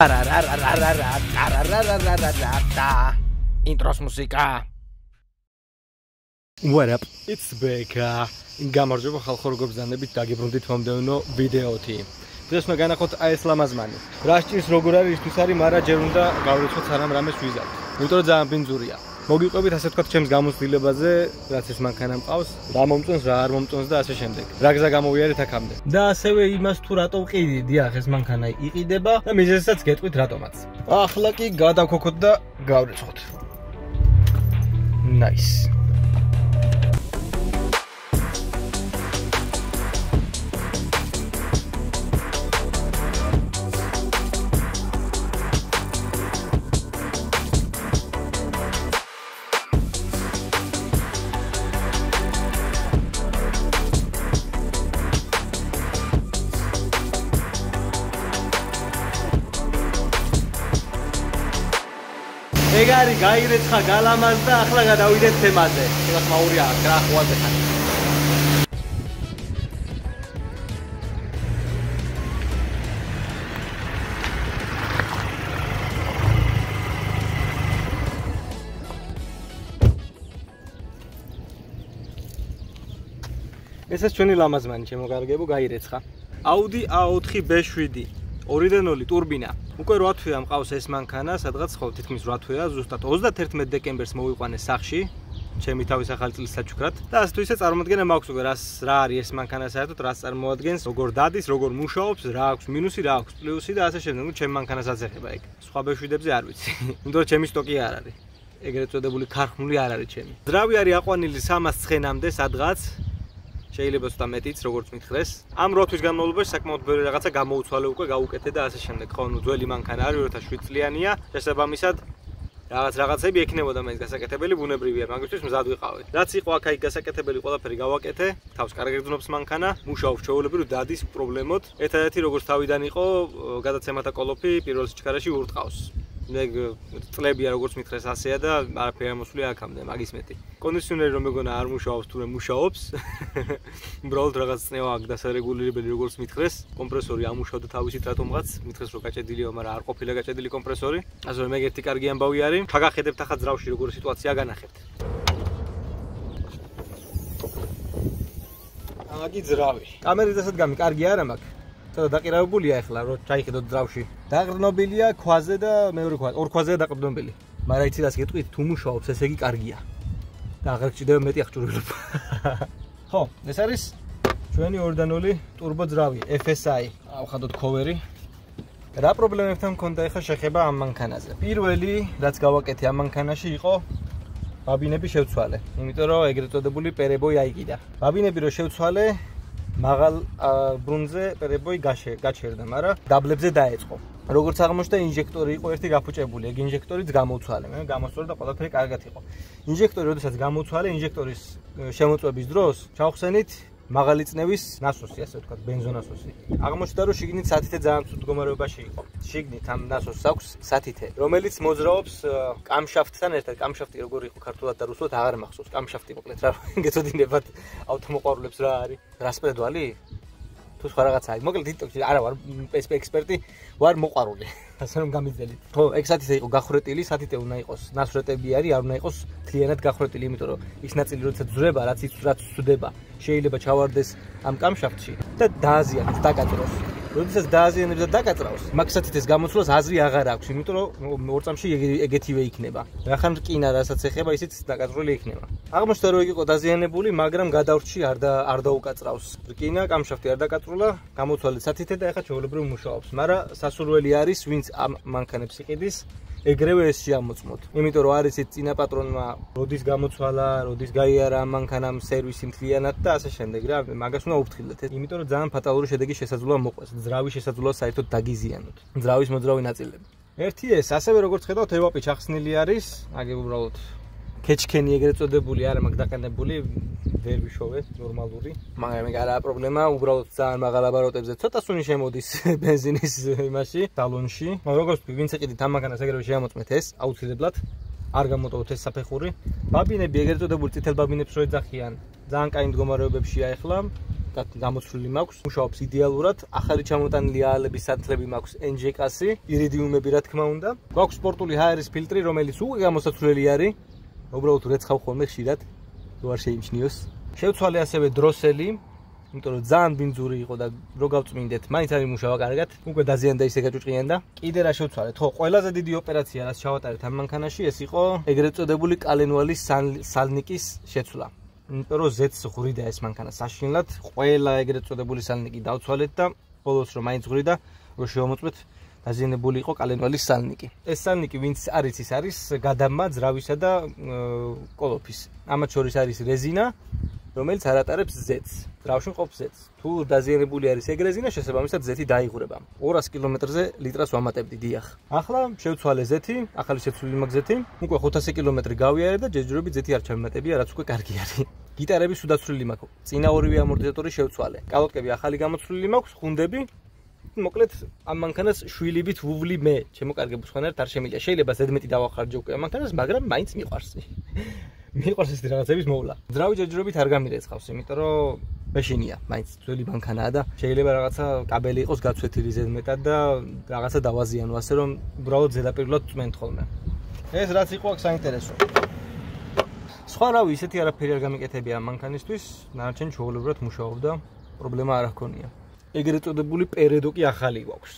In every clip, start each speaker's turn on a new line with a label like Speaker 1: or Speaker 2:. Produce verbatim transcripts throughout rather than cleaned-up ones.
Speaker 1: Intros მუსიკა. What up? It's Beka. გამარჯობა ხალხო, როგორ ბრძანებით დაგიბრუნდით მომდევნო ვიდეოთი. დღეს უნდა განახოთ აი ეს ლამაზმანი. რა სჭირს როგორ არის ისთვის არის, მაგრამ ჯერ უნდა გავრიცხოთ სანამ რამეს ვიზავთ. იმიტომ რომ ძალიან ბინძურია. მოგიყვებით ასე ვთქვათ ჩემს გამოცდილებაზე, რაც ეს მანქანა მყავს, რა მომწონს, რა არ მომწონს და ასე შემდეგ. რა გზა გამოვიარეთ აქამდე. და ასევე იმას თუ რატო ვყიდი, დიახ, ეს მანქანა იყიდება და მიზეზსაც გეტყვით რატომაც. ახლა კი გადავქოქოთ და გავრიცხოთ. Nice. ეგარი გაირეცხა გალამაზ და ახლა გადავიდეთ თემაზე. შეგახ მაურია რა ხვალზე ხარ. ესეც ჩვენი ლამაზმანი შემოგარგებო გაირეცხა. Audi A ოთხი B შვიდი ორი და ნული ტურბინა. უკვე რვა თვეა მყავს ეს მანქანა, სადღაც ხო თითქმის რვა თვეა, ზუსტად ოცდაათერთმეტ დეკემბერს მოვიყვანე სახში, ჩემი თავის ახალი წლის საჩუქრად. და ასე თუ ისე წარმოადგენა მაქვს უკვე რას რა არის ეს მანქანა საერთოდ, რას წარმოადგენს, როგორ დადის, როგორ მუშაობს, რა აქვს მინუსი, რა აქვს პლუსი და ასე შემდეგ. ნუ ჩემი მანქანასაც ეხება ეგ. სხვა ბეშვიდებზე არ ვიცი. იმიტომ რომ ჩემი სტოკი არ არის. ეგრეთ წოდებული ქარხნული არ არის ჩემი. ძრავი არის აყვანილი სამას ცხენამდე სადღაც. შეიძლება ცოტა მეტიც, როგორც მითხრეს. ამ რვა თვის განმავლობაში საკმაოდ ბევრი რაღაცა გამოუცვალე უკვე, გაუკეთე და ასე შემდეგ. ხო, ნუ ძველი მანქანა არის, ორი ათას შვიდ წლიანია. შესაბამისად, რაღაც რაღაცები ექნებოდა მაინც გასაკეთებელი, ბუნებრივია, მაგისთვის მზად ვიყავი. რაც იყო აქ-იქ გასაკეთებელი, ყველაფერი გავაკეთე. თავს კარგად გძნობს მანქანა, მუშაობს ჩვეულებრივ, დადის პრობლემოთ. ერთადერთი როგორც თავიდან იყო, გადაცემათა კოლოფი პირველ სიჩქარეში ურტყავს. მე წლებია როგორც მითხრეს ასეა და არაფერი არ მოსვლია აქამდე, მაგის მეტი. კონდიციონერი რომ მეგონა არ მუშაობს, თუ მუშაობს. უბრალოდ რაღაც წნევა აქვს დასარეგულირებელი როგორც მითხრეს, კომპრესორი ამუშავდა თავისით რატომღაც, მითხრეს რომ გაჭედილია, მაგრამ არ ყოფილა გაჭედილი კომპრესორი. ასე რომ ეგ ერთი კარგი ამბავი არის. ჩაგახედებთ ახლა ძრავში როგორი სიტუაცია განახებთ. აგი ძრავი. კამერით ასეთ გამი კარგი არა მაქვს. და დაყირავებულია ახლა რომ ჩაიხედოთ ძრავში. დაყრდნობილია ქვაზე და მეორე ქვაზე, ორ ქვაზეა დაყრდნობილი. მაგრამ იცი რას გეტყვით, თუ მუშაობს, ესე იგი კარგია. და აღარ გჭირდება მეტი აღჭურვილობა. ხო, ეს არის ჩვენი ორი და ნული ტურბო ძრავი F S I. ავხადოთ ქოვერი. რა პრობლემებთან მქონდა ახლა შეხება ამ მანქანაზე. პირველი, რაც გავაკეთე ამ მანქანაში იყო ბაბინები შევცვალე. იმიტომ რომ ეგრეთ წოდებული პერებოი აიკიდა. ბაბინები რო შევცვალე მაღალ ბრუნზე პერებოი გაჩერდა, მაგრამ დაბლებზე დაეწყო. როგორც აღმოჩნდა, ინჟექტორი იყო ერთი გაფუჭებული, ეგ ინჟექტორიც გამოუცვალე. მე გამოსწორდა და ყველაფერი კარგად იყო. ინჟექტორი როდესაც გამოუცვალე, ინჟექტორის შემოწმების დროს ჩავხსენით მაღალი წნევის ნასოსი, ასე ვთქვათ, ბენზონასოსი. აღმოჩნდა, რომ შიგნით სათითე ძალიან ცუდ მდგომარეობაში იყო. შიგნით ამ ნასოსს აქვს სათითე, რომელიც მოძრაობს კამშაფტთან ერთად. კამშაფტი როგორ იყო ქართულად და რუსულად აღარ მახსოვს. კამშაფტი მოკლედ რა, გეწოდინებათ ავტომოყვარულებს რა არის? რასპრედვალი? თუ სხვა რაღაცა არის. მოკლედ TikTok-ში არა ვარ ექსპერტი, ვარ მოყვარული. ასე რომ გამიძელით. ხო, ეგ სათითე იყო გახვრეტილი, სათითე უნდა იყოს ნასვრეტები არის, არ უნდა იყოს მთლიანად გახვრეტილი, იმიტომ რომ ის ნაწილი როდესაც ძრება, რაც რაც ცვდება, შეიძლება ჩავარდეს ამ კამშაფტში და დააზიანებს, დაკაწროს. როდესაც დააზიანებს და დაკაწრავს, მაგ სათითეს გამოცვლას აზრი აღარ აქვს, იმიტომ რომ ორ წამში ეგეთივე იქნება. რახან რკინა, რასაც ეხება, ისიც დაკაწრული იქნება. აღმოჩნდა, რომ ეგ იყო დაზიანებული, მაგრამ გადავრჩი არ და არ დაუკაწრავს. რკინა, კამშაფტი არ დაკაწრულა, გამოცვალეთ სათითე და ეხლა ჩვეულებრივ მუშაობს. მაგრამ სასურველი არის, ვინც ამ მანქანებს იყიდის, ეგრევე ეს შეამოწმოთ. იმიტომ რომ არის ეს წინა პატრონმა როდის გამოცვალა, როდის გაიარა ამ მანქანამ სერვისი მთლიანად და ასე შემდეგ რა, მაგას უნდა უფრთხილდეთ. იმიტომ რომ ძალიან ფატალური შედეგი შესაძლოა მოყვეს. ძრავი შესაძლოა საერთოდ დაგიზიანოთ. ძრავის მოძრავი ნაწილები. ერთი ეს, ასევე როგორც ხედავთ, ევაპი ჩახსნილი არის, აგე უბრალოდ ქეჩქენი ეგრეთ წოდებული, არა მაგ დაყენებული, ვერ ვიშოვე, ნორმალური. მაგრამ ეგ არაა პრობლემა, უბრალოდ ძალიან მაღალ აბაროტებზე ცოტა სუნი შემოდის ბენზინის იმაში, დალონში. მაგრამ როგორც ვინც იყიდით ამ მანქანას ეგრევე შეამოწმეთ ეს, აუცილებლად. არ გამოტოვოთ ეს საფეხური. ბაბინები ეგრეთ წოდებული წითელ ბაბინებს რო ეძახიან, ძალიან კაი მდგომარეობებშია ახლა. გამოცვლილი მაქვს, მუშაობს იდეალურად, ახალი ჩამოტანილი აალების სათლები მაქვს ენ ჯი კასი, ირიდიუმები რა თქმა უნდა. გვაქვს სპორტული ჰაერის ფილტრი, რომელიც უკვე გამოსაცვლელი არის. უბრალოდ რეცხავ ხოლმე ხშირად, რო არ შეიმჩნიოს. შევცვალე ასევე დროსელი, იმიტომ რომ ძალიან ბინძური იყო და რო გავწმინდეთ, მაინც არ იმუშავა კარგად. უკვე დაზიანდა ისე გაჭუჭყიანდა. კიდე რა შევცვალეთ? ხო, ყველაზე დიდი ოპერაცია, რაც ჩავატარეთ ამ მანქანაში, ეს იყო ეგრეთ წოდებული კალენვალის სალნიკის შეცვლა. იმიტომ რომ ზეთს ღვრიდა ეს მანქანა საშინლად, ყველა ეგრეთ წოდებული სალნიკი დავცვალეთ და ბოლოს რომ მაინც ღვრიდა, რო შევამოწმეთ, დაზიანებული იყო კალენვალის სალნიკი. ეს სალნიკი ვინც არის ის არის გადამა ძრავისა და კოლოფის. ამათ შორის არის რეზინა, რომელიც არ ატარებს ზეთს. ძრავში მყოფ ზეთს. თუ დაზიანებული არის ეგ რეზინა, შესაბამისად ზეთი დაიღურება. ორას კილომეტრზე ლიტრას ვამატებდი, დიახ. ახლა შევცვალე ზეთი, ახალი შეცვლილი მაქვს ზეთი. უკვე ხუთასი კილომეტრი გავიარე და ჯერჯერობით ზეთი არ ჩამემატებია, რაც უკვე კარგი არის. გიტარები სუდაცვლილი მაქვს. წინა ორივე ამორტიზატორი შევცვალე. კალოტკები ახალი გამოცვლილი მაქვს, ხუნდები. მოკლედ ამ მანქანას შვილივით ვუვლი მე, შემოკარგებს ხანერთ არ შემიძლია. შეიძლება ზედმეტი დავახარჯო უკვე ამ მანქანას, მაგრამ მაინც მიყვარს. მიყვარს ეს რაღაცების მოვლა. ძრავი ჯერჯერობით არ გამირეცხავს, იმიტომ რომ მეშინია, მაინც ძველი მანქანაა და შეიძლება რაღაცა კაბელი იყოს გაცვეთილი ზედმეტად და რაღაცა დავაზიანო, ასე რომ უბრალოდ ზედაპირულად წმენთ ხოლმე. ეს რაც იყო აქ საინტერესო. სხვა რავი, ისეთი არაფერი არ გამიკეთებია ამ მანქანისთვის, ნარჩენ ჩვეულებრივად მუშაობდა, პრობლემა არ ჰქონია. ეგრეთ წოდებული პერედო კი ახალი გვაქვს.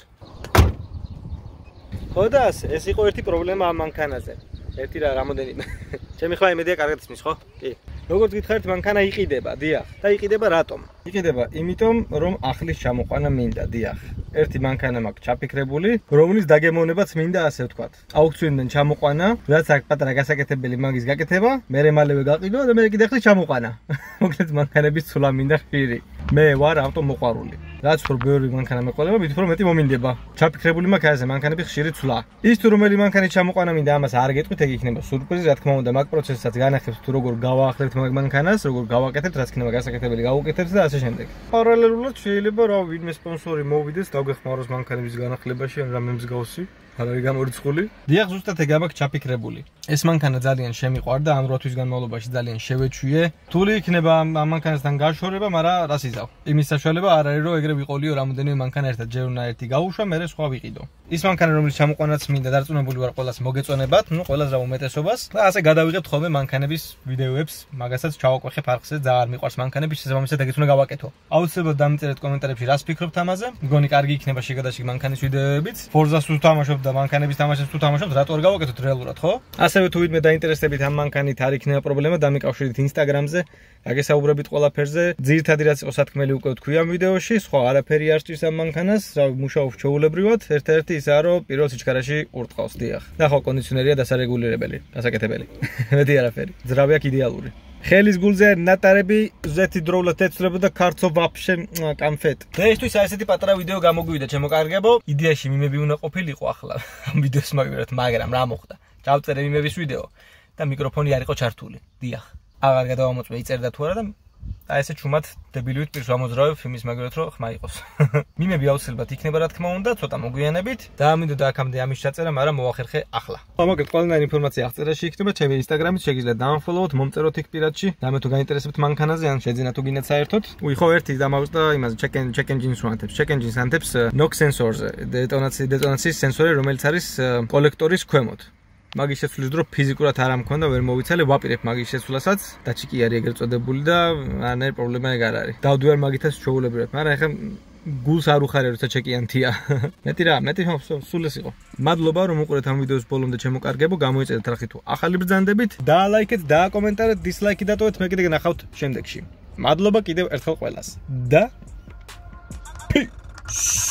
Speaker 1: ხო და ეს იყო ერთი პრობლემა ამ მანქანაზე. ერთი რა რამოდენიმე. ჩემი ხმა იმედია კარგად ისმის, ხო? კი. როგორც გითხარით, მანქანა იყიდება, დიახ. და იყიდება რატომ? იყიდება იმიტომ, რომ ახლის ჩამოყვანა მინდა, დიახ. ერთი მანქანა მაქვს ჩაფიქრებული, რომლის დაგემოვნებაც მინდა, ასე ვთქვათ. აუქციონიდან ჩამოყვანა, რაც აქ პატარა გასაკეთებელი მაგის გაკეთება, მერე მალევე გაყიდვა და მერე კიდე ახლა ჩამოყვანა. მოკლედ მანქანების ცვლა მინდა ხშირი. მე ვარ ავტომოყვარული. რაც უფრო ბევრი მანქანა მეყოლება, მით უფრო მეტი მომინდება. ჩაფიქრებული მაქვს ასე მანქანების ხშირი ცვლა. ის თუ რომელი მანქანის ჩამოყვანა მინდა, ამას არ გეტყვით, ეგ იქნება სურპრიზი, რა თქმა უნდა, მაგ პროცესსაც განახებს თუ როგორ გავაახლებთ მაგ მანქანას, როგორ გავაკეთებთ, რაც იქნება გასაკეთებელი გავუკეთებთ და ასე შემდეგ. პარალელურად შეიძლება რა ვინმე სპონსორი მოვიდეს, დავგეხმაროს მანქანების განახლებაში ან რამე მსგავსი. არ არის გამორიცხული. დიახ, ზუსტად ეგ ამაქვს ჩაფიქრებული. ეს მანქანა ძალიან შემიყვარდა, ამ რვა თვის განმავლობაში ძალიან შევეჩვიე. თული იქნება ამ მანქანასთან გაშორება, მაგრამ რას იზავ? იმის საშუალება არ არის, რომ ეგრე ვიყოლიო რამოდენიმე მანქანა ერთად ჯერ უნდა ერთი გაუშვა, მერე სხვა ვიყიდო. ის მანქანა, რომლის ჩამოყვანაც მინდა, დარწმუნებული ვარ ყველას მოგეწონებათ, ნუ ყველას რა უმეტესობას. და ასე გადავიღებთ ხოლმე მანქანების ვიდეოებს, მაგასაც ჩავაკვეხებ არხზე, ძალიან მიყვარს მანქანები, შესაბამისად ეგეც უნდა გავაკეთო. აუცილებლად დამწერეთ კომენტარებში, რას ფიქრობთ ამაზე. მგონი კარგი იქნება შეგადაშიგ მანქანის ვიდეოებიც. Forza-ს თუ თამაშობთ და მანქანების თამაშებს თუ თამაშობთ, რატო არ გავაკეთოთ რეალურად, ხო? ასევე თუ ვინმე დაინტერესდებით ამ მანქანით, არ იქნება პრობლემა, დამიკავშირდით Instagram-ზე, აგესაუბრებით ყველაფერზე. ძირითადი რაც იყო სათქმელი უკვე ვთქვი ამ ვიდეოში, სხვა არაფერი არ სჭირს ამ მანქანას, რა მუშაობს ჩვეულებრივად, ერთ-ერთი ისაა, რომ პირველ სიჩქარეში ურტყავს, დიახ. და ხო, კონდიციონერია დასარეგულირებელი, გასაკეთებელი. მეტი არაფერი. ძრავი აქ იდეალური. ხელის გულზე ნატარები ზეთი დროულად ეცვლება და ქარცო ვაფშე კამფეტ. დღეისთვის ასეთი პატარა ვიდეო გამოგვივიდა, ჩემო კარგებო. იდეაში მიმები უნდა ყოფილიყო ახლა ამ ვიდეოს მაგერად, მაგრამ რა მოხდა? ჩავწერე მიმების ვიდეო და მიკროფონი არ იყო ჩართული. დიახ. აღარ გადავამოწმე, იწერდა თუ არა და და ესე ჩუმად დებილივით პირს ვამოძრავებ იმის მაგერად რომ ხმა იყოს. მიმები აუცილებლად იქნება რა თქმა უნდა, ცოტა მოგვიანებით და ამინდოდა აქამდე ამის ჩაწერა, მაგრამ მოახერხე ახლა. ამაგერ ყველანაირი ინფორმაცია აღწერაში იქნება, ჩემი Instagram-ით შეგიძლიათ დაამფოლოვოთ, მომწეროთ იქ პირადში. და მე თუ გაინტერესებთ მანქანაზე, ან შეძინათ თუ გინდათ საერთოდ. უი ხო ერთი დამავწდა იმაზე check engine check engine-ს ვანთებს. check engine-ს ანთებს knock sensor-ზე, დეტონაციის დეტონაციის სენსორი, რომელიც არის კოლექტორის ქვემოთ. მაგის შეცვლის დრო ფიზიკურად არ ამქონდა, ვერ მოვიცალე, ვაპირებ მაგის შეცვლასაც, დაჩიკი არის ეგრეთ წოდებული და არანაირი პრობლემა ეგ არ არის. დავდივარ მაგითაც ჩვეულებრივად, მაგრამ ეხლა გულს არ უხარე როცა ჩეკიანთია. მეტი რა, მეტი სულ ეს იყო. მადლობა რომ უყურეთ ამ ვიდეოს ბოლომდე ჩემო კარგებო, გამოიწერეთ რახი თუ ახალი ბრძანდებით, დაალაიქეთ, დააკომენტარეთ, დისლაიკი დატოვეთ, მე კიდე გნახავთ შემდეგში. მადლობა კიდევ ერთხელ ყველას. და